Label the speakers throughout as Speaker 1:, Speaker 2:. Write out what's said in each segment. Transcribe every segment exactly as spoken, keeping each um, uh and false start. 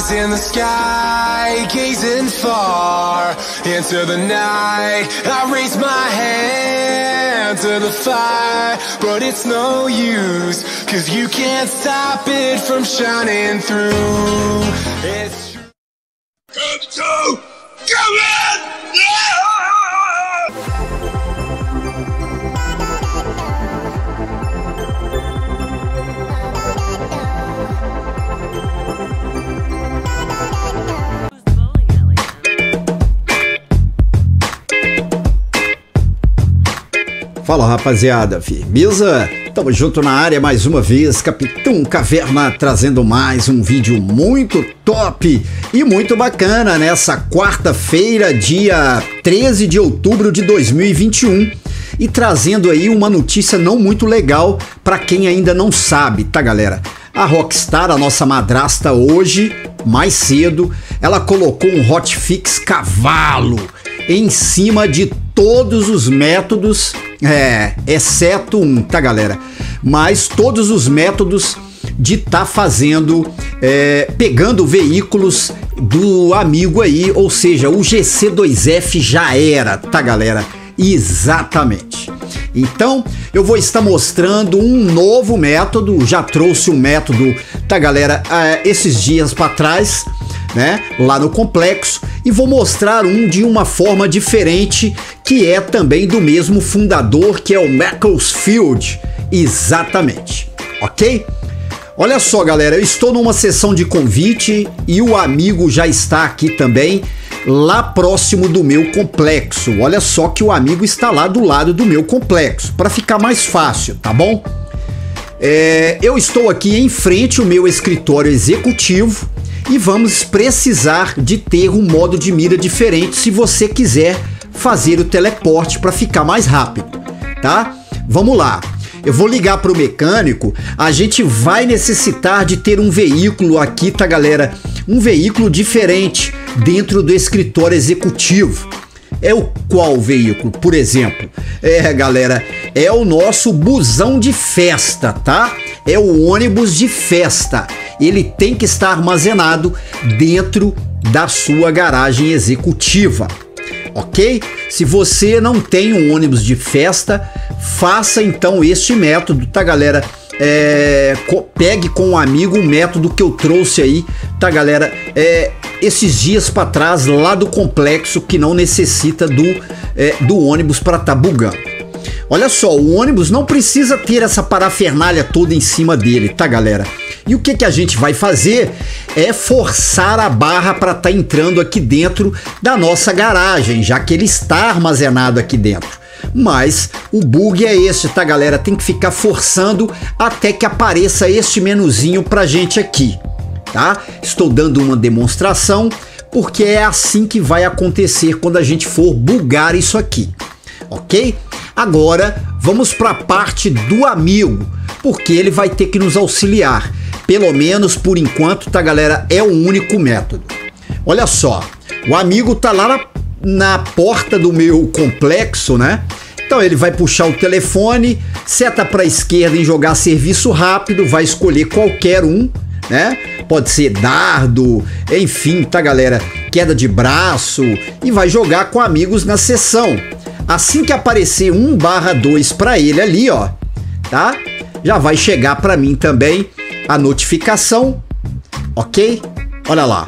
Speaker 1: eyes in the sky, gazing far into the night. I raise my hand to the fire, but it's no use, cause you can't stop it from shining through. It's true. Come to, come in! Yeah!
Speaker 2: Fala, rapaziada, firmeza? Tamo junto na área mais uma vez, Capitão Caverna trazendo mais um vídeo muito top e muito bacana nessa quarta-feira, dia treze de outubro de dois mil e vinte e um, e trazendo aí uma notícia não muito legal para quem ainda não sabe, tá, galera? A Rockstar, a nossa madrasta, hoje, mais cedo, ela colocou um hotfix cavalo em cima de todos os métodos, é, exceto um, tá, galera? Mas todos os métodos de tá fazendo, é, pegando veículos do amigo aí, ou seja, o G C dois F já era, tá, galera? Exatamente. Então, eu vou estar mostrando um novo método, já trouxe um método, tá, galera, uh, esses dias para trás, né, lá no complexo, e vou mostrar um de uma forma diferente, que é também do mesmo fundador, que é o Macclesfield, exatamente, ok? Olha só, galera, eu estou numa sessão de convite e o amigo já está aqui também, lá próximo do meu complexo. Olha só que o amigo está lá do lado do meu complexo, para ficar mais fácil, tá bom? É, eu estou aqui em frente ao meu escritório executivo e vamos precisar de ter um modo de mira diferente se você quiser fazer o teleporte para ficar mais rápido, tá? Vamos lá. Eu vou ligar para o mecânico, a gente vai necessitar de ter um veículo aqui, tá, galera? Um veículo diferente dentro do escritório executivo. É o qual veículo? Por exemplo, é, galera, é o nosso busão de festa, tá? É o ônibus de festa. Ele tem que estar armazenado dentro da sua garagem executiva, ok? Se você não tem um ônibus de festa, faça então este método, tá, galera? É, pegue com um amigo o método que eu trouxe aí, tá, galera? É, esses dias para trás, lá do complexo, que não necessita do, é, do ônibus para tá bugando. Olha só, o ônibus não precisa ter essa parafernália toda em cima dele, tá, galera? E o que que a gente vai fazer é forçar a barra para tá entrando aqui dentro da nossa garagem, já que ele está armazenado aqui dentro. Mas o bug é esse, tá, galera? Tem que ficar forçando até que apareça este menuzinho pra gente aqui, tá? Estou dando uma demonstração porque é assim que vai acontecer quando a gente for bugar isso aqui, ok? Agora vamos para a parte do amigo, porque ele vai ter que nos auxiliar. Pelo menos por enquanto, tá, galera? É o único método. Olha só, o amigo tá lá na, na porta do meu complexo, né? Então ele vai puxar o telefone, seta para a esquerda em jogar serviço rápido, vai escolher qualquer um, né? Pode ser dardo, enfim, tá, galera? Queda de braço, e vai jogar com amigos na sessão. Assim que aparecer um barra dois para ele ali, ó, tá? Já vai chegar para mim também a notificação, ok? Olha lá.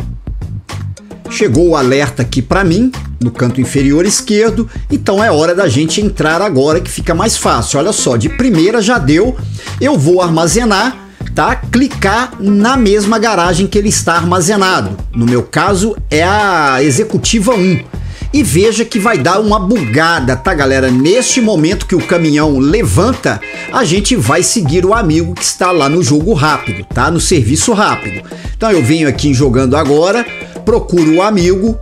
Speaker 2: Chegou o alerta aqui para mim, no canto inferior esquerdo, então é hora da gente entrar agora, que fica mais fácil. Olha só, de primeira já deu, eu vou armazenar, tá? Clicar na mesma garagem que ele está armazenado. No meu caso é a executiva um. E veja que vai dar uma bugada, tá, galera? Neste momento que o caminhão levanta, a gente vai seguir o amigo que está lá no jogo rápido, tá? No serviço rápido. Então eu venho aqui em jogando agora, procuro o amigo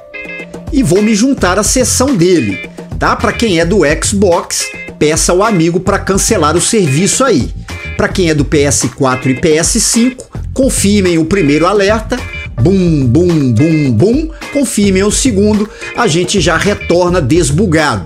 Speaker 2: e vou me juntar à sessão dele, tá? Para quem é do Xbox, peça ao amigo para cancelar o serviço aí. Para quem é do P S quatro e P S cinco, confirmem o primeiro alerta. Bum, bum, bum, bum. Confirmem o segundo, a gente já retorna desbugado,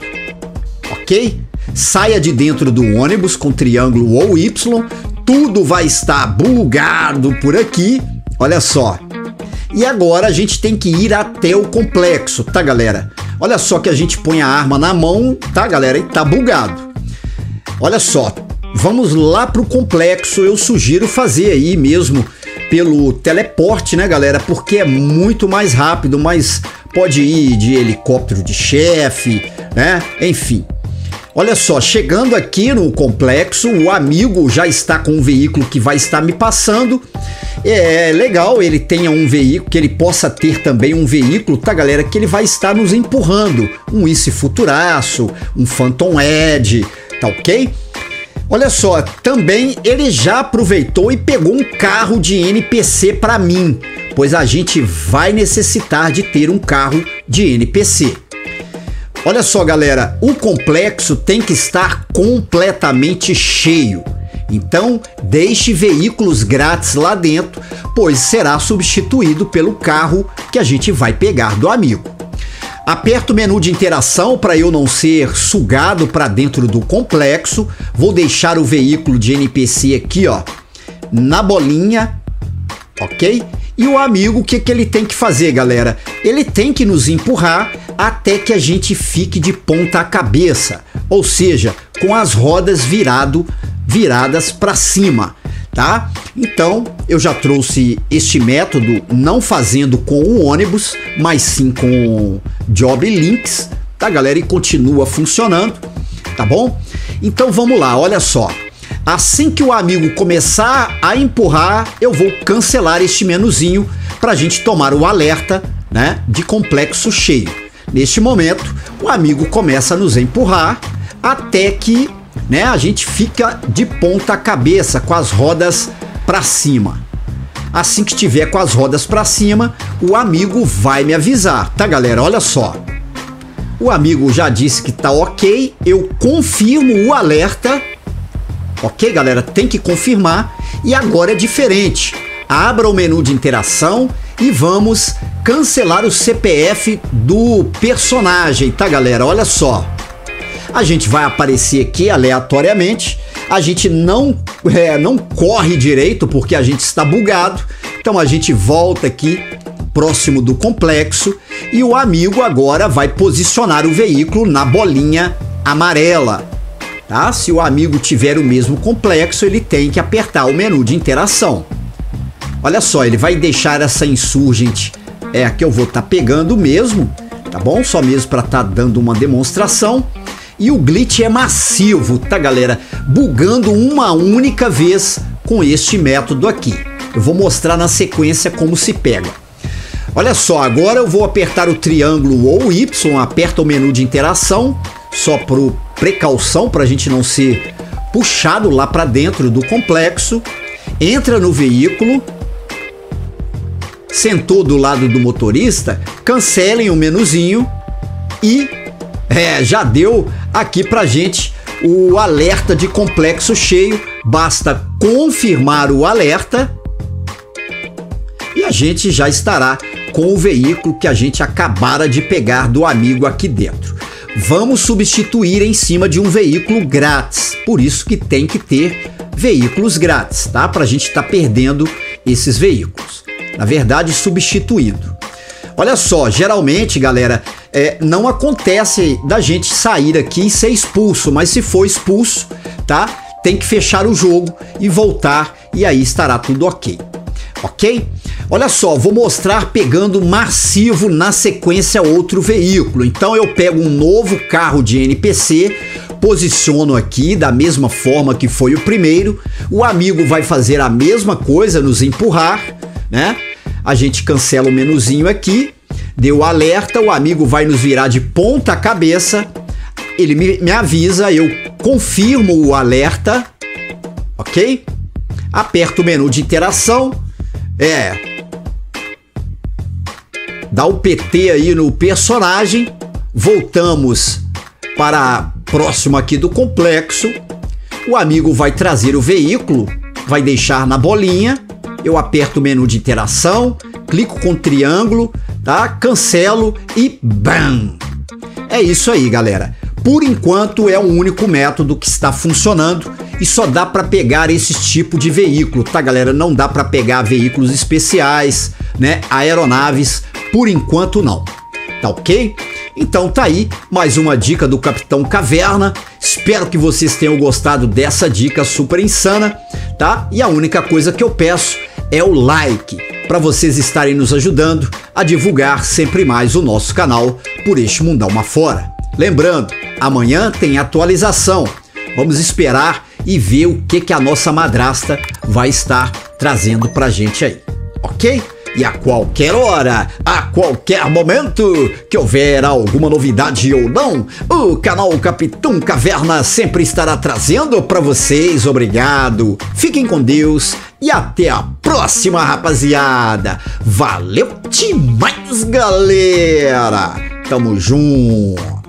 Speaker 2: ok? Saia de dentro do ônibus com triângulo ou Y, tudo vai estar bugado por aqui, olha só. E agora a gente tem que ir até o complexo, tá, galera? Olha só que a gente põe a arma na mão, tá, galera? E tá bugado. Olha só, vamos lá pro complexo. Eu sugiro fazer aí mesmo pelo teleporte, né, galera? Porque é muito mais rápido, mas pode ir de helicóptero de chefe, né? Enfim. Olha só, chegando aqui no complexo, o amigo já está com um veículo que vai estar me passando. É legal ele tenha um veículo, que ele possa ter também um veículo, tá, galera? Que ele vai estar nos empurrando. Um Ice Futuraço, um Phantom Edge, tá ok? Olha só, também ele já aproveitou e pegou um carro de N P C para mim, pois a gente vai necessitar de ter um carro de N P C. Olha só, galera, o complexo tem que estar completamente cheio. Então, deixe veículos grátis lá dentro, pois será substituído pelo carro que a gente vai pegar do amigo. Aperto o menu de interação para eu não ser sugado para dentro do complexo. Vou deixar o veículo de N P C aqui, ó, na bolinha, ok? E o amigo, o que, que ele tem que fazer, galera? Ele tem que nos empurrar até que a gente fique de ponta cabeça, ou seja, com as rodas virado, viradas para cima, tá? Então, eu já trouxe este método não fazendo com o ônibus, mas sim com Job Links, tá, galera? E continua funcionando, tá bom? Então, vamos lá, olha só. Assim que o amigo começar a empurrar, eu vou cancelar este menuzinho para a gente tomar o alerta, né, de complexo cheio. Neste momento, o amigo começa a nos empurrar até que, né, a gente fica de ponta cabeça com as rodas para cima. Assim que tiver com as rodas para cima, o amigo vai me avisar, tá, galera? Olha só. O amigo já disse que tá ok, eu confirmo o alerta. Ok, galera? Tem que confirmar. E agora é diferente. Abra o menu de interação e vamos cancelar o C P F do personagem, tá, galera? Olha só. A gente vai aparecer aqui aleatoriamente. A gente não, é, não corre direito porque a gente está bugado. Então a gente volta aqui próximo do complexo e o amigo agora vai posicionar o veículo na bolinha amarela. Tá? Se o amigo tiver o mesmo complexo, ele tem que apertar o menu de interação. Olha só, ele vai deixar essa Insurgent, é a que eu vou estar tá pegando mesmo, tá bom? Só mesmo para estar tá dando uma demonstração. E o glitch é massivo, tá, galera? Bugando uma única vez com este método aqui. Eu vou mostrar na sequência como se pega. Olha só, agora eu vou apertar o triângulo ou Y, aperta o menu de interação, só por precaução, para a gente não ser puxado lá para dentro do complexo. Entra no veículo, sentou do lado do motorista, cancelem o menuzinho e é, já deu aqui pra gente o alerta de complexo cheio. Basta confirmar o alerta e a gente já estará com o veículo que a gente acabara de pegar do amigo aqui dentro. Vamos substituir em cima de um veículo grátis, por isso que tem que ter veículos grátis, tá? Pra gente estar tá perdendo esses veículos. Na verdade, substituindo. Olha só, geralmente, galera, é, não acontece da gente sair aqui e ser expulso, mas se for expulso, tá? Tem que fechar o jogo e voltar e aí estará tudo ok. Ok? Olha só, vou mostrar pegando massivo na sequência outro veículo. Então eu pego um novo carro de N P C, posiciono aqui da mesma forma que foi o primeiro. O amigo vai fazer a mesma coisa, nos empurrar, né? A gente cancela o menuzinho aqui, deu alerta, o amigo vai nos virar de ponta cabeça. Ele me, me avisa, eu confirmo o alerta, ok? Aperto o menu de interação, é... dá o P T aí no personagem, voltamos para próximo aqui do complexo, o amigo vai trazer o veículo, vai deixar na bolinha, eu aperto o menu de interação, clico com o triângulo, tá? Cancelo e bam! É isso aí, galera. Por enquanto é o único método que está funcionando e só dá para pegar esse tipo de veículo, tá, galera? Não dá para pegar veículos especiais, né, aeronaves, por enquanto não. Tá ok? Então tá aí mais uma dica do Capitão Caverna. Espero que vocês tenham gostado dessa dica super insana, tá? E a única coisa que eu peço é o like, para vocês estarem nos ajudando a divulgar sempre mais o nosso canal por este mundão afora. Lembrando, amanhã tem atualização. Vamos esperar e ver o que, que a nossa madrasta vai estar trazendo pra gente aí, ok? E a qualquer hora, a qualquer momento que houver alguma novidade ou não, o canal Capitão Caverna sempre estará trazendo para vocês. Obrigado, fiquem com Deus e até a próxima, rapaziada. Valeu demais, galera. Tamo junto.